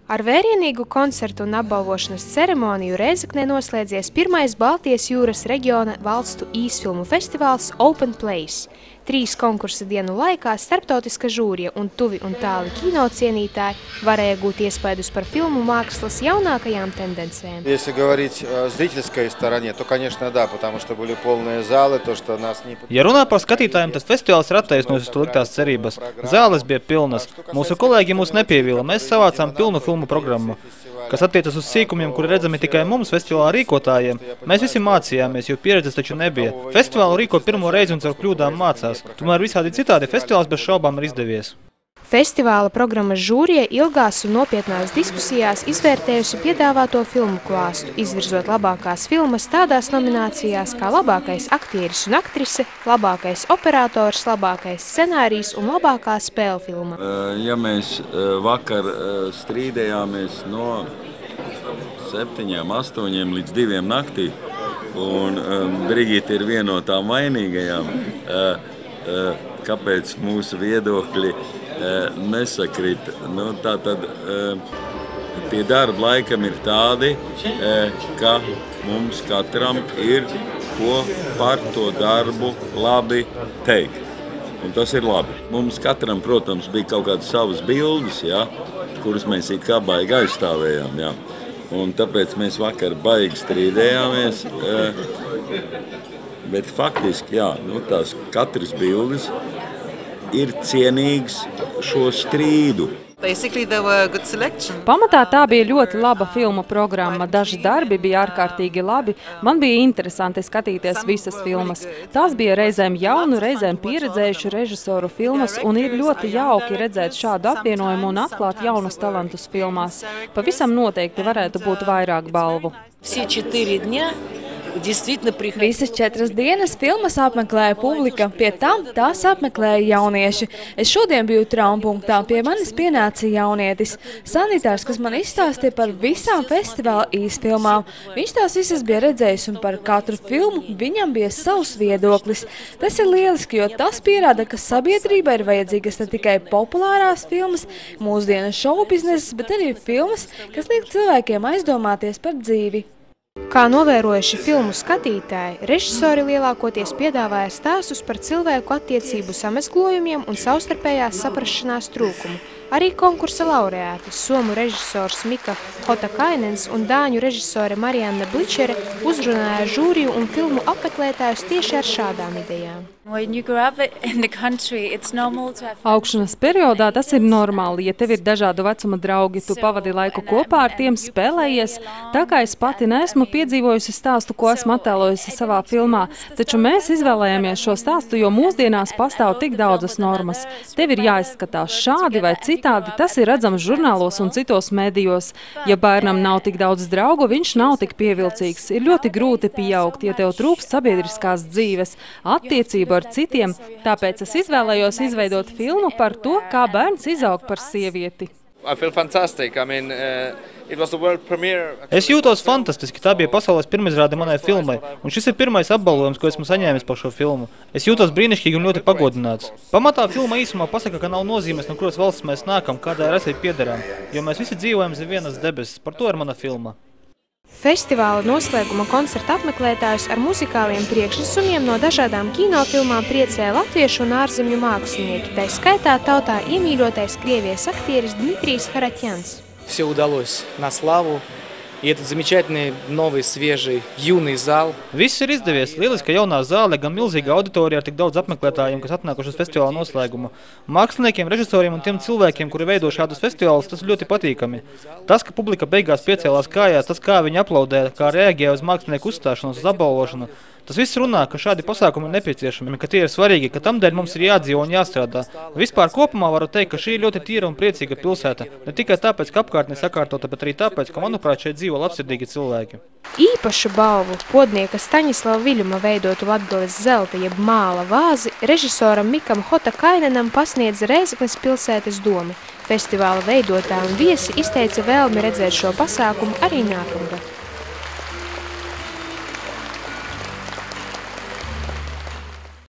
Ar vērienīgu koncertu un apbalvošanas ceremoniju Rēzeknē noslēdzies pirmais Baltijas jūras reģiona valstu īsfilmu festivāls Open Place. 3 konkursa dienu laikā starptautiska žūrija un tuvi un tāli kinocienītāji varēja gūt iespaidus par filmu mākslas jaunākajām tendencēm. Если говорить о зрительской стороне, то, конечно, да, потому что были полные залы, то, что нас не... Ja runā par skatītājiem, tad festivāls ir attaisnojis uz liktās cerības. Zāles bija pilnas. Mūsu kolēģi mūs nepievīla. Mēs savācām pilnu filmu programmu. Kas attiecas uz sīkumiem, kuri redzami tikai mums, festivāla rīkotājiem, mēs visi mācījāmies, jo pieredzes taču nebija. Festivālu rīko pirmo reizi un caur kļūdām mācās. Tomēr visādi citādi festivāls bez šaubām ir izdevies. Festivāla programmas žūrija ilgās un nopietnās diskusijās izvērtējusi piedāvāto filmu klāstu, izvirzot labākās filmas tādās nominācijās kā labākais aktieris un aktrise, labākais operators, labākais scenārijs un labākā spēlfilma. Ja mēs vakar strīdējāmies no 7, 8 līdz 2 naktī, un Brigita ir viena no tām vainīgajām, kāpēc mūsu viedokļi nesakrita. Nu, tātad tie darba laikam ir tādi, ka mums katram ir ko par to darbu labi teikt. Un tas ir labi. Mums katram, protams, bija kaut kādas savas bildes, ja, kuras mēs it kā baigi aizstāvējām. Ja. Un tāpēc mēs vakar baigi strīdējāmies. Bet faktiski, jā, nu, tās katras bildes ir cienīgs šo strīdu. Pamatā tā bija ļoti laba filmu programma. Daži darbi bija ārkārtīgi labi. Man bija interesanti skatīties visas filmas. Tās bija reizēm jaunu, reizēm pieredzējušu režisoru filmas, un ir ļoti jauki redzēt šādu apvienojumu un atklāt jaunus talantus filmās. Pavisam noteikti varētu būt vairāk balvu. Visas 4 dienas filmas apmeklēja publika, pie tam tās apmeklēja jaunieši. Es šodien biju traumpunktā, pie manis pienāca jaunietis. Sanitārs, kas man izstāstīja par visām festivāla īsfilmām. Viņš tās visas bija redzējis un par katru filmu viņam bija savs viedoklis. Tas ir lieliski, jo tas pierāda, ka sabiedrība ir vajadzīgas ne tikai populārās filmas, mūsdienu šoubizneses, bet arī filmas, kas liek cilvēkiem aizdomāties par dzīvi. Kā novērojuši filmu skatītāji, režisori lielākoties piedāvāja stāstus par cilvēku attiecību samezglojumiem un savstarpējās saprašanās trūkumu. Arī konkursa laureāti, somu režisors Mika Hotakainens un dāņu režisore Marianne Bličere uzrunāja žūriju un filmu apmeklētājus tieši ar šādām idejām. Augšanas periodā tas ir normāli, ja tev ir dažādu vecuma draugi, tu pavadi laiku kopā ar tiem, spēlējies. Tā kā es pati neesmu piedzīvojusi stāstu, ko esmu attēlojusi savā filmā, taču mēs izvēlējāmies šo stāstu, jo mūsdienās pastāv tik daudzas normas. Tev ir jāizskatās šādi vai citādi, tas ir redzams žurnālos un citos medijos. Ja bērnam nav tik daudz draugu, viņš nav tik pievilcīgs. Ir ļoti grūti pieaugt, ja tev trūkst sabiedriskās dzīves, attiecību ar citiem, tāpēc es izvēlējos izveidot filmu par to, kā bērns izaug par sievieti. Es jūtos fantastiski, tā bija pasaules pirmizrāde manai filmai, un šis ir pirmais apbalvojums, ko esmu saņēmis par šo filmu. Es jūtos brīnišķīgi un ļoti pagodināts. Pamatā filma īsumā pasaka, ka nav nozīmes, no kuras valsts mēs nākam, kādai rasei piederām, jo mēs visi dzīvojam zem vienas debesis. Par to ir mana filma. Festivāla noslēguma koncerta apmeklētājus ar muzikāliem priekšnesumiem no dažādām kinofilmām priecēja latviešu un ārzemju mākslinieki, tai skaitā tautā iemīļotais Krievijas aktieris Dmitrijs Харатьяns. Все удалось на славу. И этот замечательный, новый, свежий, юный зал. Viss ir izdevies. Lieliska jaunā zāle, gan milzīga auditorija ar tik daudz apmeklētājiem, kas atnākuši uz festivāla noslēgumu. Māksliniekiem, režisoriem un tiem cilvēkiem, kuri veido šādus festivālus, tas ļoti patīkami. Tas, ka publika beigās piecēlās kājās, tas, kā viņi aplaudē, kā reaģēja uz mākslinieku uzstāšanos, uz apbalvošanu, tas viss runā, ka šādi pasākumi ir nepieciešami, ka tie ir svarīgi, ka tamdēļ mums ir jādzīvo un jāstrādā. Vispār kopumā varu teikt, ka šī ir ļoti tīra un priecīga pilsēta. Ne tikai tāpēc, ka apkārtne sakārtota, bet arī tāpēc, ka, manuprāt, šeit dzīvo labsirdīgi cilvēki. Īpašu balvu podnieka Staņislava Viļuma veidotu Latgales zelta jeb māla vāzi režisoram Mikam Hotakainenam pasniedz Rēzeknes pilsētas doma. Festivāla veidotā un viesi izteica vēlmi redzēt šo pasākumu arī nākamgad.